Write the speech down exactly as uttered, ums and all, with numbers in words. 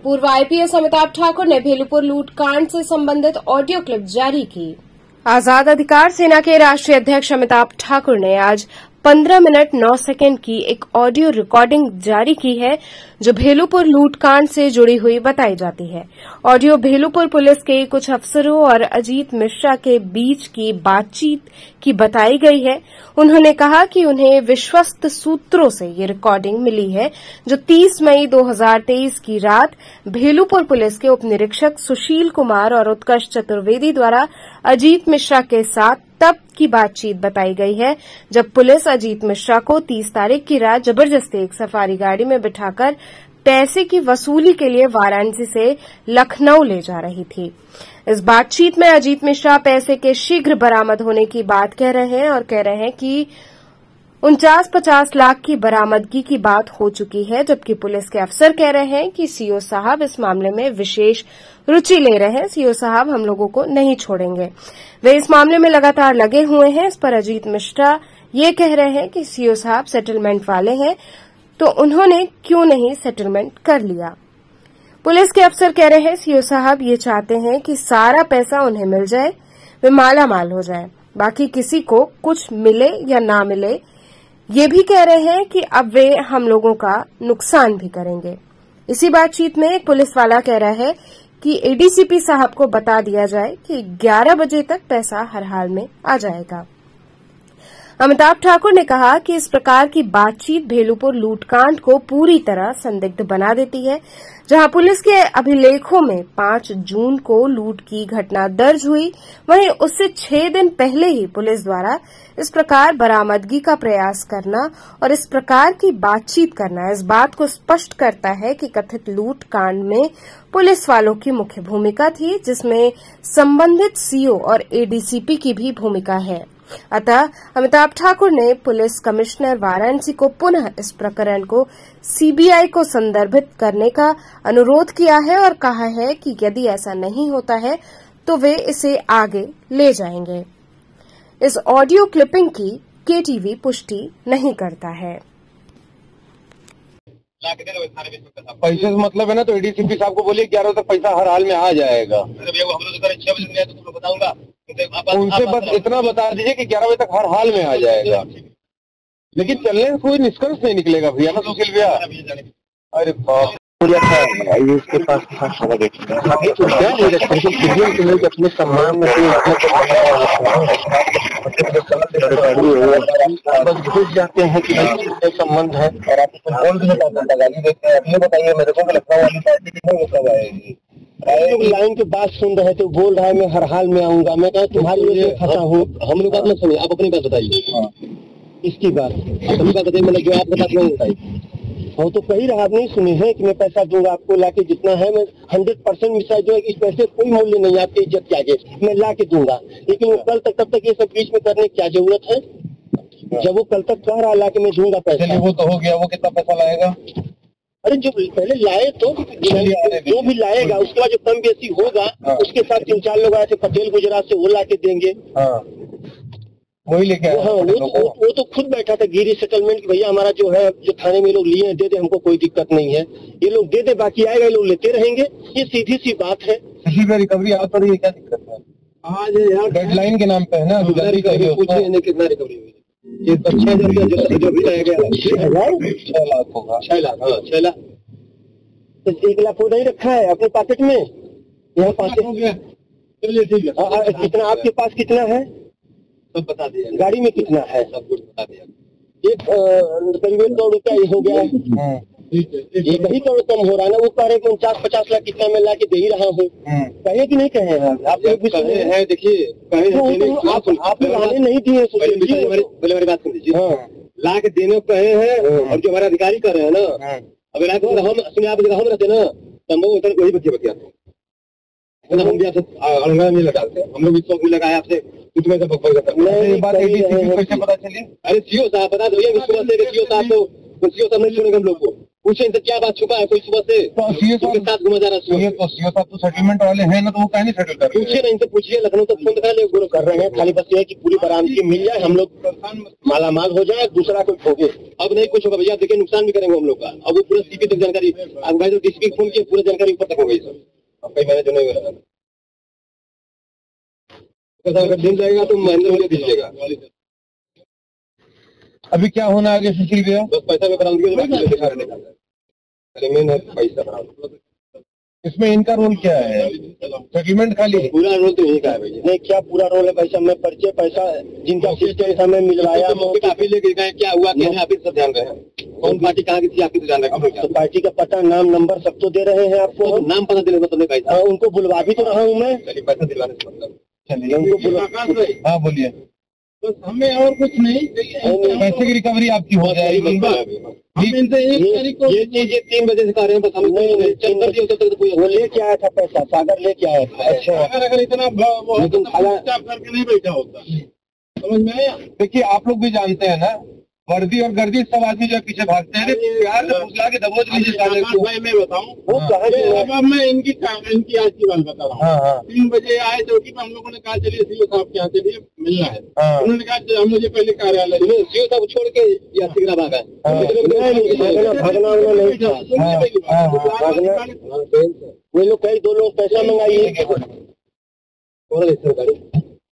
पूर्व आईपीएस अमिताभ ठाकुर ने भेलूपुर लूटकांड से संबंधित ऑडियो क्लिप जारी की। आजाद अधिकार सेना के राष्ट्रीय अध्यक्ष अमिताभ ठाकुर ने आज पंद्रह मिनट नौ सेकंड की एक ऑडियो रिकॉर्डिंग जारी की है, जो भेलूपुर लूटकांड से जुड़ी हुई बताई जाती है। ऑडियो भेलूपुर पुलिस के कुछ अफसरों और अजीत मिश्रा के बीच की बातचीत की बताई गई है। उन्होंने कहा कि उन्हें विश्वस्त सूत्रों से ये रिकॉर्डिंग मिली है, जो तीस मई दो हज़ार तेईस की रात भेलूपुर पुलिस के उप निरीक्षक सुशील कुमार और उत्कर्ष चतुर्वेदी द्वारा अजीत मिश्रा के साथ तब की बातचीत बताई गई है, जब पुलिस अजीत मिश्रा को तीस तारीख की रात जबरदस्ती एक सफारी गाड़ी में बिठाकर पैसे की वसूली के लिए वाराणसी से लखनऊ ले जा रही थी। इस बातचीत में अजीत मिश्रा पैसे के शीघ्र बरामद होने की बात कह रहे हैं और कह रहे हैं कि उनचास पचास लाख की बरामदगी की बात हो चुकी है, जबकि पुलिस के अफसर कह रहे हैं कि सीओ साहब इस मामले में विशेष रुचि ले रहे हैं। सीओ साहब हम लोगों को नहीं छोड़ेंगे, वे इस मामले में लगातार लगे हुए हैं। इस पर अजीत मिश्रा ये कह रहे हैं कि सीओ साहब सेटलमेंट वाले हैं, तो उन्होंने क्यों नहीं सेटलमेंट कर लिया। पुलिस के अफसर कह रहे हैं सीओ साहब ये चाहते हैं कि सारा पैसा उन्हें मिल जाए, वे माला माल हो जाए, बाकी किसी को कुछ मिले या ना मिले। ये भी कह रहे हैं कि अब वे हम लोगों का नुकसान भी करेंगे। इसी बातचीत में एक पुलिस वाला कह रहा है कि एडीसीपी साहब को बता दिया जाए कि ग्यारह बजे तक पैसा हर हाल में आ जाएगा। अमिताभ ठाकुर ने कहा कि इस प्रकार की बातचीत भेलूपुर लूटकांड को पूरी तरह संदिग्ध बना देती है। जहां पुलिस के अभिलेखों में पांच जून को लूट की घटना दर्ज हुई, वहीं उससे छह दिन पहले ही पुलिस द्वारा इस प्रकार बरामदगी का प्रयास करना और इस प्रकार की बातचीत करना इस बात को स्पष्ट करता है कि कथित लूट कांड में पुलिस वालों की मुख्य भूमिका थी, जिसमें संबंधित सीओ और एडीसीपी की भी भूमिका है। अतः अमिताभ ठाकुर ने पुलिस कमिश्नर वाराणसी को पुनः इस प्रकरण को सीबीआई को संदर्भित करने का अनुरोध किया है और कहा है कि यदि ऐसा नहीं होता है तो वे इसे आगे ले जाएंगे। इस ऑडियो क्लिपिंग की केटीवी पुष्टि नहीं करता है। पैसे से मतलब है ना, तो एडीसीपी साहब को बोलिए ग्यारह तक पैसा हर हाल में आ जाएगा। उनसे बस इतना बता दीजिए कि ग्यारह बजे तक हर हाल में आ जाएगा, लेकिन चलने से कोई निष्कर्ष नहीं निकलेगा भैया ना सुशील भैया। अरे बाप इसके पास अपने सम्मान में घुस जाते हैं कि संबंध है और आप बोल भी गाली देते हैं। ये बताइए मेरे को लखनऊ वाली पार्टी कितने कब आएगी? लोग लाइन के बात सुन रहे थे, बोल रहा है मैं हर हाल में आऊंगा। मैं कहा तुम्हारी वजह से फंसा हूँ। हम लोग बात मत सुनिए, आप अपनी बात बताइए। इसकी बात अपनी बात बताइए, मतलब जो आप बताते हैं बताइए। हम तो कही रहा नहीं सुने हैं कि मैं पैसा दूंगा आपको, लाके जितना है मैं हंड्रेड परसेंट मिसाइल जो है इस पैसे कोई मूल्य नहीं, आपकी इज्जत के आगे मैं ला के दूंगा। लेकिन वो कल तक तब तक ये सब बीच में करने की क्या जरूरत है? जब वो कल तक कह रहा ला के मैं दूंगा पैसा, वो तो हो गया। वो कितना पैसा लाएगा? अरे जो पहले लाए तो जो भी लाएगा उसके बाद जो कम बेसी होगा उसके साथ तीन चार लोग आए थे पटेल गुजरात से, वो ला के देंगे। वही लेके हाँ, वो, वो, वो तो खुद बैठा था गिरी सेटलमेंट की भैया हमारा जो है जो थाने में लोग लिए हैं दे दे, हमको कोई दिक्कत नहीं है, ये लोग दे दे, बाकी आएगा ये लोग लेते रहेंगे। ये सीधी सी बात है। किसी पे रिकवरी आ तो रही है, क्या दिक्कत है? आज यार डेडलाइन के नाम पे है ना, पूछिए कितना रिकवरी हुई? ये तो छह हजार जो जो भी गया छह हजार छह लाख होगा। छह लाख हाँ छह लाख तो एक लाख वो नहीं रखा है अपने पॉकेट में। यहाँ पास हो गया। चलिए ठीक है। कितना आपके पास कितना है सब बता दिया। गाड़ी में कितना है सब कुछ बता दिया। एक करीब एक करोड़ रुपया हो गया है। एक ही करोड़ कम हो रहा है ना। वो कह रहे कि उनचास पचास लाख कितना मैं ला के दे ही रहा हूँ। कहे कि नहीं कहे आप लोग भी सुने हैं? देखिए आप लोग आने नहीं दिए। पहले मेरी बात सुन लीजिए। ला के देने को कहे हैं और जो हमारे अधिकारी कर रहे हैं ना, अगर आप हम आप हम रहते ना तो हम लोग वही बच्चे बच्चे आते हम भी आपसे अलगा नहीं लगाते। हम लोग विश्वास भी लगाए आपसे कुछ में से पता चली। अरे सीओ साहब बता दो, विश्वास है सीओ साहब तो सीओ साहब नहीं सुनेंगे हम लोग को। पूछे इनसे क्या बात छुपा है कोई सुबह से तो सीओ उनके साथ घुमा जा रहा है ये तो सीओ साहब तो सेटलमेंट वाले हैं ना, तो वो कहीं नहीं सेटल कर पूछिए ना इनसे, पूछिए लखनऊ तक फोन दिखा ले गुरु कर रहे हैं। खाली बस ये है कि पूरी बरामदगी मिल जाए, हम लोग माला माल हो जाए, दूसरा कोई ठोके। अब नहीं कुछ होगा भैया, देखिए नुकसान भी करेंगे हम लोग का। अब वो पूरा सीपी तक जानकारी, अब भाई तो डीसीपी फोन किया, पूरा जानकारी ऊपर तक हो गई सर। अब कई महीने जो नहीं हो रहा अगर दिन जाएगा तो महेंद्र मुझे दीजिएगा। अभी क्या होना आगे सुशील भैया? बस पैसा में बरामदगी दिखा रहे हैं, मेन है पैसा बरामदगी। इसमें इनका रोल क्या है? सेटलमेंट खाली पूरा रोल तो यही का है भैया। नहीं क्या पूरा रोल है भाई साहब? मैं परिचय पैसा जिनका सिस्टम समय मिलवाया, काफी लेके गए, क्या हुआ क्या नहीं आप सब ध्यान रहे हैं। कौन पार्टी कहाँ की थी आपकी तो जान रहे हैं। तो पार्टी का पता, नाम, नंबर सब तो दे रहे हैं आपको। तो नाम पता दिले मतलब भाई साहब उनको बुलवा भी तो रहा हूँ मैं। चलिए पैसा दिलवाने से मतलब चलिए उनको बुलवा। हाँ बोलिए। बस हमें और कुछ नहीं, पैसे की रिकवरी आपकी हो जाएगी। इनसे एक तारीख को ये चीज ये तीन बजे से कर रहे हैं, बस हम नहीं चल कर दिया तक तो कोई वो लेके आया था पैसा, सागर लेके आया था। अच्छा अगर अगर इतना लेकिन करके नहीं बैठा होता, समझ में आया? देखिए आप लोग भी जानते हैं ना, वर्दी और गर्दी सब आदमी जो पीछे भागते हैं, प्यार से फुसला के दबोच लीजिए साले को। भाई मैं बताऊं वो कहा, अब मैं इनकी इनकी आज की बात बता रहा हूँ। तीन बजे आए चौकी पर, हम लोगों ने कहा चलिए सीओ साहब के यहाँ चलिए मिलना है। उन्होंने कहा मुझे पहले कार्यालय, सीओ साहब छोड़ के या सिगरा भागा भागना। वो लोग कई दो लोग पैसा मंगाइए।